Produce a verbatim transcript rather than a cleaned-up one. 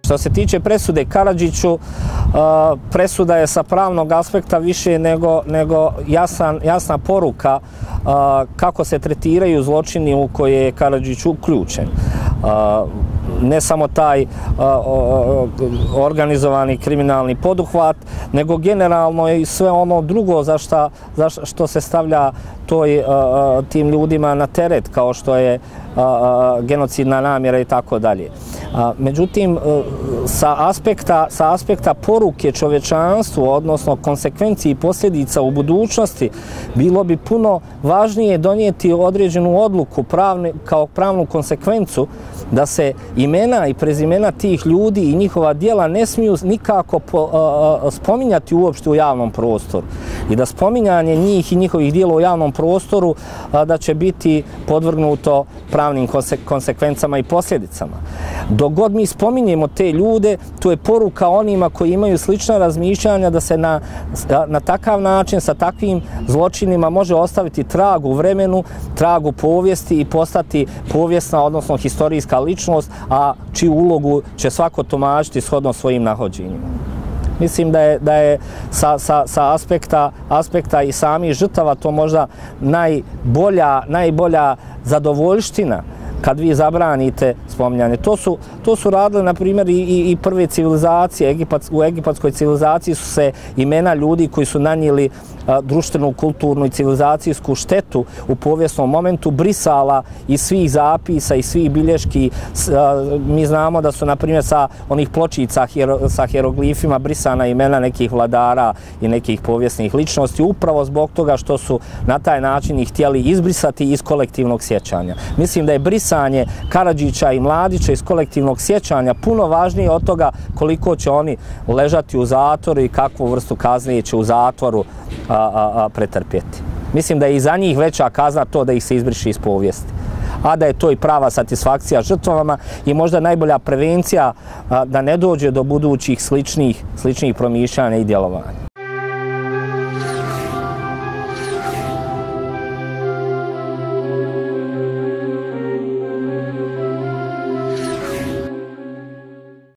Što se tiče presude Karadžiću, presuda je sa pravnog aspekta više nego, nego jasan, jasna poruka kako se tretiraju zločini u koje je Karadžić uključen. Ne samo taj organizovani kriminalni poduhvat, nego generalno i sve ono drugo za šta, za što se stavlja toj, tim ljudima na teret, kao što je genocidna namjera i tako dalje. Međutim, sa aspekta, sa aspekta poruke čovječanstvu, odnosno konsekvenciji i posljedica u budućnosti, bilo bi puno važnije donijeti određenu odluku pravne, kao pravnu konsekvencu da se imena i prezimena tih ljudi i njihova djela ne smiju nikako po, a, spominjati uopšte u javnom prostoru. I da spominjanje njih i njihovih djela u javnom prostoru a, da će biti podvrgnuto pravnim konse, konsekvencama i posljedicama. Dok god mi spominjemo te ljude, to je poruka onima koji imaju slična razmišljanja da se na, na takav način, sa takvim zločinima može ostaviti trag u vremenu, trag u povijesti i postati povijesna, odnosno historijska ličnost, a čiju ulogu će svako tumačiti shodno svojim nahođenjima. Mislim da je, da je sa, sa, sa aspekta, aspekta i samih žrtava to možda najbolja, najbolja zadovoljština kad vi zabranite spominjanje. To su, to su radile, na primjer, i, i, i prve civilizacije. Egipat, u egipatskoj civilizaciji su se imena ljudi koji su nanijeli a, društvenu, kulturnu i civilizacijsku štetu u povijesnom momentu brisala iz svih zapisa i svih bilješki. A, mi znamo da su, na primjer, sa onih pločica hiero, sa hieroglifima brisana imena nekih vladara i nekih povijesnih ličnosti, upravo zbog toga što su na taj način ih htjeli izbrisati iz kolektivnog sjećanja. Mislim da je brisanje Karadžića i Mladića iz kolektivnog sjećanja puno važnije od toga koliko će oni ležati u zatvoru i kakvu vrstu kazne će u zatvoru a, a, a, pretrpjeti. Mislim da je i za njih veća kazna to da ih se izbriše iz povijesti. A da je to i prava satisfakcija žrtvama i možda najbolja prevencija a, da ne dođe do budućih sličnih, sličnih promišljanja i djelovanja.